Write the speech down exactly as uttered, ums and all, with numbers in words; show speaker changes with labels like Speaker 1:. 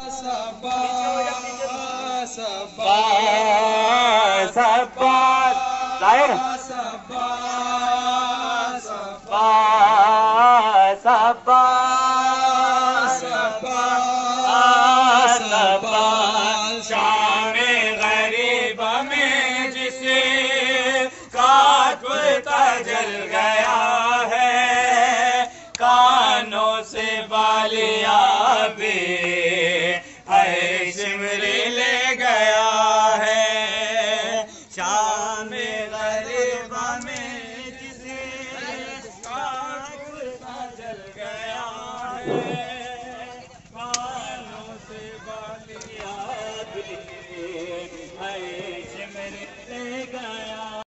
Speaker 1: सबा सबा
Speaker 2: सबा जाहिर
Speaker 1: सबा
Speaker 2: सबा सबा
Speaker 1: सबा
Speaker 2: सबा शामे गरीब में जिसे काटता जल गया है, कानों से बालिया भी है सिमरे ले गया है। शामे गरीब में जिसे काटता जल गया है।